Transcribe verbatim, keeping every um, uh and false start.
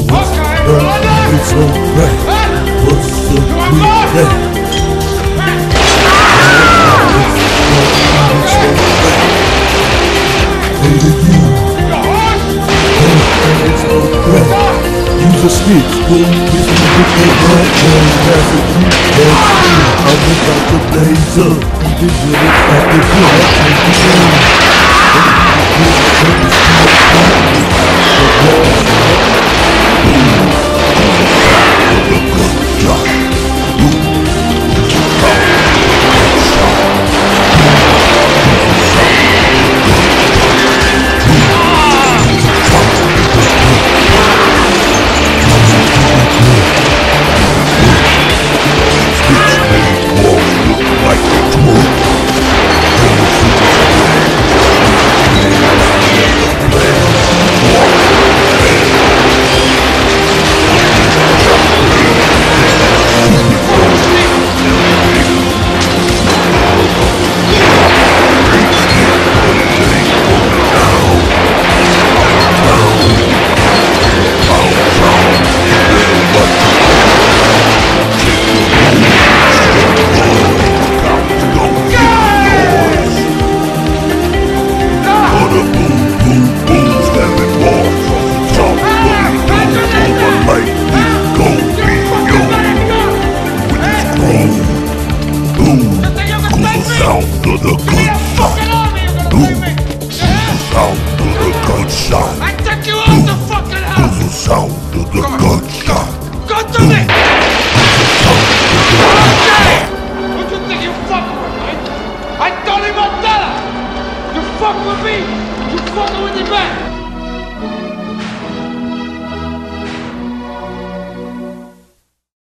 What's up? It's alright. What's up with that? It's alright. Use a stick, boom, kiss me with the right hand, pass it through that skin. I'm about to blaze up, even when it's after good, I change the game. Sound of the gunshot. I took you out the fucking house. The sound of the gun.